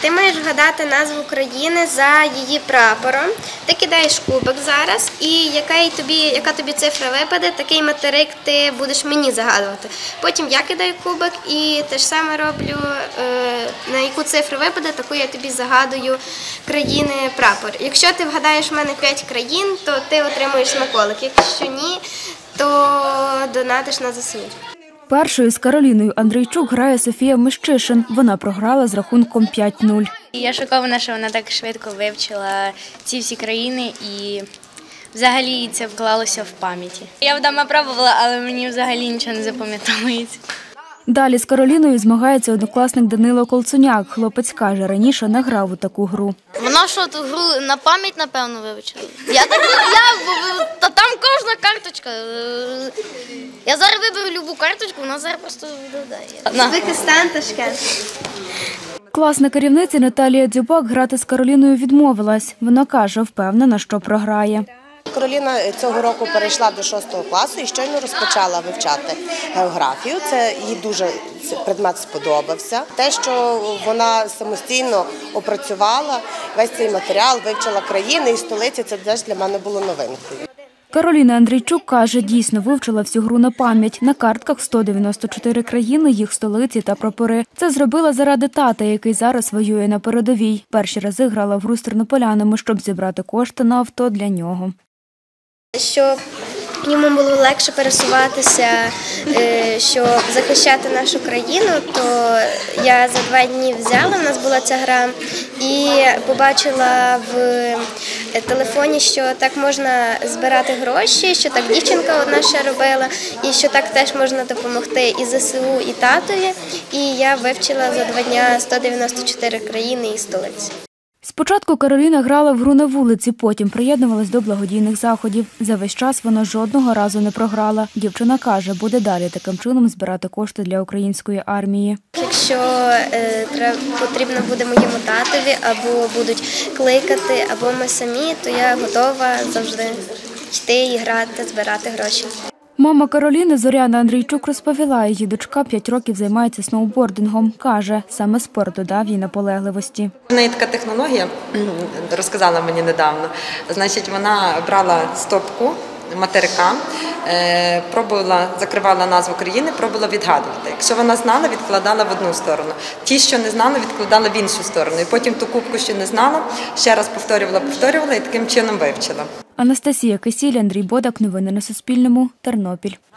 Ти маєш вгадати назву країни за її прапором. Ти кидаєш кубик зараз, і яка тобі цифра випаде, такий материк ти будеш мені загадувати. Потім я кидаю кубик і те ж саме роблю, на яку цифру випаде, таку я тобі загадую країни прапор. Якщо ти вгадаєш в мене 5 країн, то ти отримуєш смаколик. Якщо ні, то донатиш на ЗСУ. Першою з Кароліною Андрійчук грає Софія Мещишин. Вона програла з рахунком 5-0. Я шокована, що вона так швидко вивчила ці всі країни і взагалі це вклалося в пам'яті. Я вдома пробувала, але мені взагалі нічого не запам'ятовується. Далі з Кароліною змагається однокласник Данило Колцуняк. Хлопець каже, раніше не грав у таку гру. Вона що, ту гру на пам'ять, напевно, вивчила? Та там кожна карточка. Я зараз виберу любу карточку, вона зараз просто додає. Пакистан, Ташкент. Класна керівниця Наталія Дзюбак грати з Кароліною відмовилась. Вона каже, впевнена, що програє. Кароліна цього року перейшла до 6 класу і щойно розпочала вивчати географію. Їй дуже предмет сподобався. Те, що вона самостійно опрацювала весь цей матеріал, вивчила країни і столиці, це теж для мене було новинкою. Кароліна Андрійчук каже, дійсно вивчила всю гру на пам'ять. На картках 194 країни, їх столиці та прапори. Це зробила заради тата, який зараз воює на передовій. Перші рази грала в гру з тернополянами, щоб зібрати кошти на авто для нього. Щоб йому було легше пересуватися, щоб захищати нашу країну, то я за 2 дні взяла, в нас була ця гра, і побачила в телефоні, що так можна збирати гроші, що так дівчинка одна ще робила, і що так теж можна допомогти і ЗСУ, і татові. І я вивчила за 2 дні 194 країни і столиці. Спочатку Кароліна грала в гру на вулиці, потім приєднувалась до благодійних заходів. За весь час вона жодного разу не програла. Дівчина каже, буде далі таким чином збирати кошти для української армії. Якщо потрібно буде моєму татові, або будуть кликати, або ми самі, то я готова завжди йти і грати, збирати гроші. Мама Кароліни Зоряна Андрійчук розповіла, її дочка 5 років займається сноубордингом. Каже, саме спорт додав їй наполегливості. В неї така технологія, розказала мені недавно. Значить, вона брала стопку материка, пробувала, закривала назву країни, пробувала відгадувати. Якщо вона знала, відкладала в одну сторону. Ті, що не знала, відкладала в іншу сторону. І потім ту кубку, що не знала, ще раз повторювала і таким чином вивчила. Анастасія Кисіль, Андрій Бодак. Новини на Суспільному. Тернопіль.